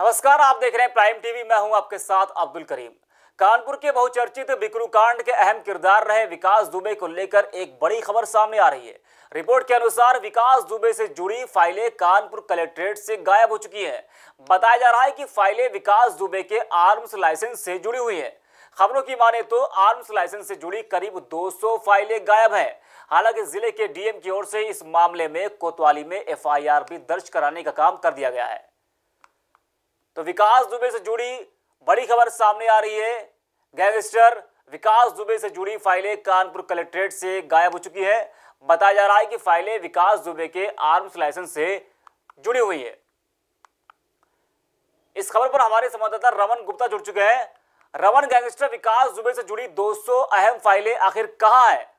नमस्कार, आप देख रहे हैं प्राइम टीवी। मैं हूं आपके साथ अब्दुल करीम। कानपुर के बहुचर्चित बिकरू कांड के अहम किरदार रहे विकास दुबे को लेकर एक बड़ी खबर सामने आ रही है। रिपोर्ट के अनुसार विकास दुबे से जुड़ी फाइलें कानपुर कलेक्ट्रेट से गायब हो चुकी हैं। बताया जा रहा है कि फाइलें विकास दुबे के आर्म्स लाइसेंस से जुड़ी हुई हैं। खबरों की माने तो आर्म्स लाइसेंस से जुड़ी करीब 200 फाइलें गायब हैं। हालांकि जिले के डीएम की ओर से इस मामले में कोतवाली में एफआईआर भी दर्ज कराने का काम कर दिया गया है। तो विकास दुबे से जुड़ी बड़ी खबर सामने आ रही है। गैंगस्टर विकास दुबे से जुड़ी फाइलें कानपुर कलेक्ट्रेट से गायब हो चुकी है। बताया जा रहा है कि फाइलें विकास दुबे के आर्म्स लाइसेंस से जुड़ी हुई है। इस खबर पर हमारे संवाददाता रमन गुप्ता जुड़ चुके हैं। रमन, गैंगस्टर विकास दुबे से जुड़ी 200 अहम फाइलें आखिर कहां है?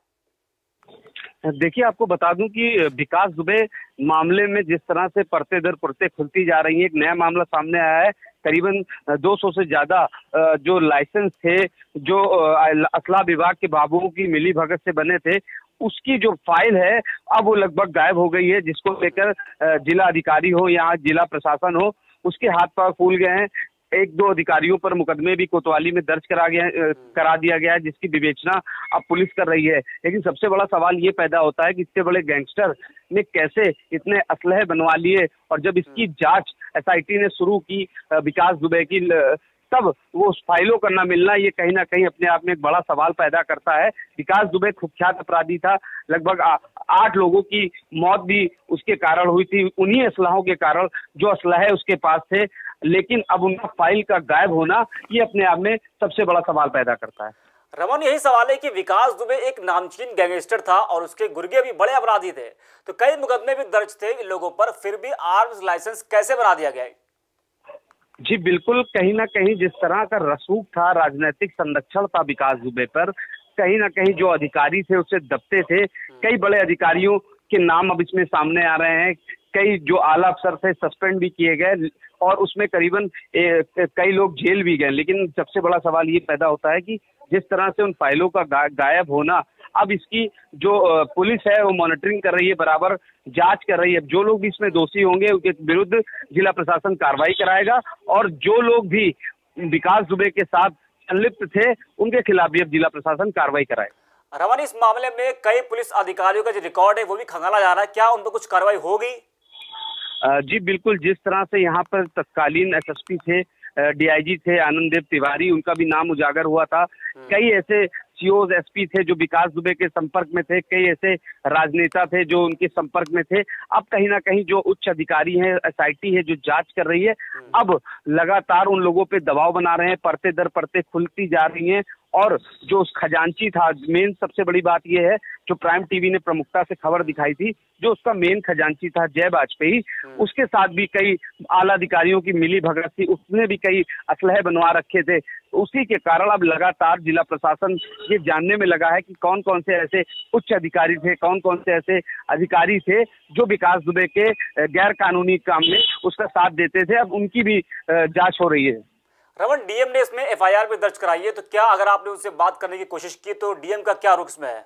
देखिए, आपको बता दूं कि विकास दुबे मामले में जिस तरह से परते दर परते खुलती जा रही है, एक नया मामला सामने आया है। करीबन 200 से ज्यादा जो लाइसेंस थे, जो असला विभाग के बाबुओं की मिली भगत से बने थे, उसकी जो फाइल है अब वो लगभग गायब हो गई है, जिसको लेकर जिला अधिकारी हो या जिला प्रशासन हो, उसके हाथ पैर फूल गए हैं। एक दो अधिकारियों पर मुकदमे भी कोतवाली में दर्ज करा दिया गया है, जिसकी विवेचना अब पुलिस कर रही है। लेकिन सबसे बड़ा सवाल ये पैदा होता है कि इतने बड़े गैंगस्टर ने कैसे इतने असलहे बनवा लिए, और जब इसकी जांच एसआईटी ने शुरू की विकास दुबे की, तब वो उस फाइलों का न मिलना, ये कहीं ना कहीं अपने आप में एक बड़ा सवाल पैदा करता है। विकास दुबे कुख्यात अपराधी था। लगभग 8 लोगों की मौत भी उसके कारण हुई थी, उन्हीं असलहों के कारण जो असलहे उसके पास थे। लेकिन अब उनका फाइल का गायब होना, ये अपने आप में सबसे बड़ा सवाल पैदा करता है। रमन, यही सवाल है कि विकास दुबे एक नामचीन गैंगस्टर था और उसके गुर्गे भी बड़े अपराधी थे, तो कई मुकदमे भी दर्ज थे इन लोगों पर, फिर भी आर्म्स लाइसेंस कैसे बना दिया गया? जी बिल्कुल, कहीं ना कहीं जिस तरह का रसूख था, राजनीतिक संरक्षण था विकास दुबे पर, कहीं ना कहीं जो अधिकारी थे उससे दबते थे। कई बड़े अधिकारियों के नाम अब इसमें सामने आ रहे हैं। कई जो आला अफसर थे सस्पेंड भी किए गए, और उसमें करीबन कई लोग जेल भी गए। लेकिन सबसे बड़ा सवाल ये पैदा होता है कि जिस तरह से उन फाइलों का गायब होना, अब इसकी जो पुलिस है वो मॉनिटरिंग कर रही है, बराबर जांच कर रही है। जो लोग भी इसमें दोषी होंगे उनके विरुद्ध जिला प्रशासन कार्रवाई कराएगा, और जो लोग भी विकास दुबे के साथ संलिप्त थे उनके खिलाफ भी अब जिला प्रशासन कार्रवाई कराएगा। रमन, इस मामले में कई पुलिस अधिकारियों का जो रिकॉर्ड है वो भी खंगाला जा रहा है, क्या उन पर कुछ कार्रवाई होगी? जी बिल्कुल, जिस तरह से यहाँ पर तत्कालीन एसएसपी थे, डीआईजी थे आनंद देव तिवारी, उनका भी नाम उजागर हुआ था। कई ऐसे सीओज एसपी थे जो विकास दुबे के संपर्क में थे, कई ऐसे राजनेता थे जो उनके संपर्क में थे। अब कहीं ना कहीं जो उच्च अधिकारी हैं, एसआईटी है जो जांच कर रही है, अब लगातार उन लोगों पे दबाव बना रहे हैं, परते दर परते खुलती जा रही हैं। और जो उस खजांची था, मेन सबसे बड़ी बात यह है, जो प्राइम टीवी ने प्रमुखता से खबर दिखाई थी, जो उसका मेन खजांची था जय वाजपेयी, उसके साथ भी कई आला अधिकारियों की मिली भगत थी, उसने भी कई असलहे बनवा रखे थे। उसी के कारण अब लगातार जिला प्रशासन ये जानने में लगा है कि कौन कौन से ऐसे उच्च अधिकारी थे, कौन कौन से ऐसे अधिकारी थे जो विकास दुबे के गैर कानूनी काम में उसका साथ देते थे। अब उनकी भी जांच हो रही है। रमन, डीएम ने इसमें एफआईआर भी दर्ज कराई है, तो क्या अगर आपने उनसे बात करने की कोशिश की तो डीएम का क्या रुख इसमें है?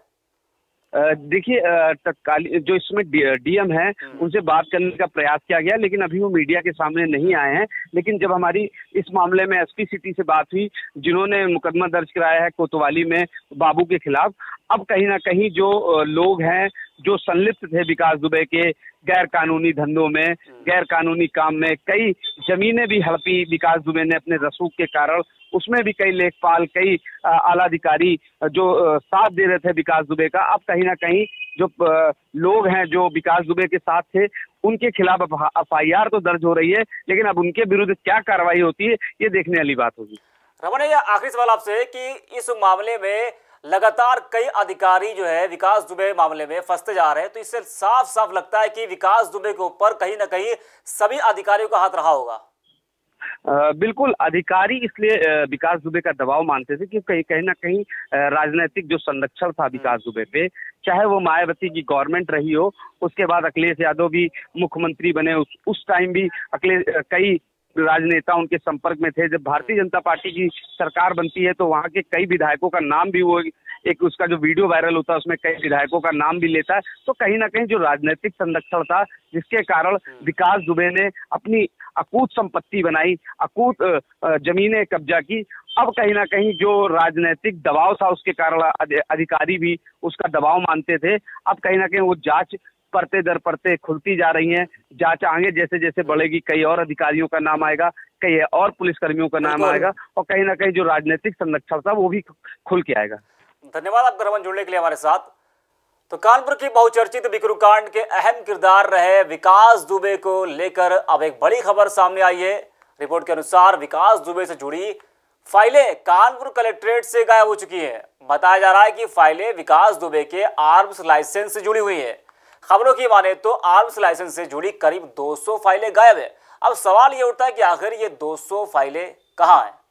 देखिए, तत्कालीन जो इसमें डीएम है उनसे बात करने का प्रयास किया गया, लेकिन अभी वो मीडिया के सामने नहीं आए हैं। लेकिन जब हमारी इस मामले में एसपी सिटी से बात हुई, जिन्होंने मुकदमा दर्ज कराया है कोतवाली में बाबू के खिलाफ, अब कहीं ना कहीं जो लोग हैं जो संलिप्त थे विकास दुबे के गैर कानूनी धंधों में, गैर कानूनी काम में, कई जमीनें भी हड़पी विकास दुबे ने अपने रसूख के कारण, उसमें भी कई लेखपाल, कई आला अधिकारी जो साथ दे रहे थे विकास दुबे का, अब कहीं ना कहीं जो लोग हैं जो विकास दुबे के साथ थे उनके खिलाफ एफआईआर तो दर्ज हो रही है, लेकिन अब उनके विरुद्ध क्या कार्रवाई होती है ये देखने वाली बात होगी। रमन, ये आखिरी सवाल आपसे कि इस मामले में लगातार कई अधिकारी जो है विकास दुबे मामले में फंसते जा रहे हैं, तो इससे साफ साफ लगता है कि विकास दुबे के ऊपर कहीं ना कहीं सभी अधिकारियों का हाथ रहा होगा। बिल्कुल, अधिकारी इसलिए विकास दुबे का दबाव मानते थे कि कहीं ना कहीं राजनीतिक जो संरक्षण था विकास दुबे पे, चाहे वो मायावती की गवर्नमेंट रही हो, उसके बाद अखिलेश यादव भी मुख्यमंत्री बने, उस टाइम भी कई राजनेता उनके संपर्क में थे। जब भारतीय जनता पार्टी की सरकार बनती है तो वहां के कई विधायकों का नाम भी वो एक उसका जो वीडियो वायरल होता है उसमें कई विधायकों का नाम भी लेता है। तो कहीं ना कहीं जो राजनीतिक संरक्षण था, जिसके कारण विकास दुबे ने अपनी अकूत संपत्ति बनाई, अकूत जमीनें कब्जा की, अब कहीं ना कहीं जो राजनीतिक दबाव था उसके कारण अधिकारी भी उसका दबाव मानते थे। अब कहीं ना कहीं वो जांच परते दर परते खुलती जा रही हैं। जांच आगे जैसे जैसे बढ़ेगी, कई और अधिकारियों का नाम आएगा, कई और पुलिसकर्मियों का नाम आएगा, और कहीं ना कहीं जो राजनीतिक संरक्षण था वो भी खुल के आएगा। धन्यवाद आपका रमन, जुड़ने के लिए हमारे साथ। तो कानपुर की बहुचर्चित बिकरू कांड के अहम किरदार रहे विकास दुबे को लेकर अब एक बड़ी खबर सामने आई है। रिपोर्ट के अनुसार विकास दुबे से जुड़ी फाइलें कानपुर कलेक्ट्रेट से गायब हो चुकी हैं। बताया जा रहा है कि फाइलें विकास दुबे के आर्म्स लाइसेंस से जुड़ी हुई है। खबरों की माने तो आर्म्स लाइसेंस से जुड़ी करीब 200 फाइलें गायब है। अब सवाल ये उठता है कि आखिर ये 200 फाइलें कहाँ हैं।